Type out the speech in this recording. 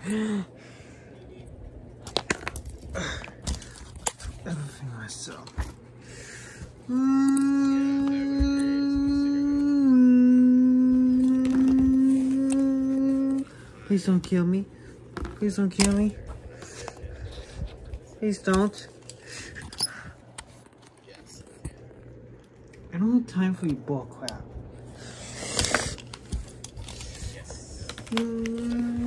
Everything myself. Please don't kill me. Please don't kill me. Please don't. I don't have time for your bull crap.